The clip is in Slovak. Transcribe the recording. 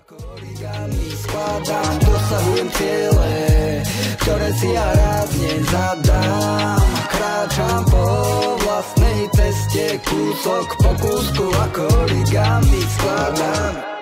Origami skladám, dosahujem ciele, ktoré si ja rád nezadám. Kráčam po vlastnej ceste, kúsok po kúsku, ako origami skladám.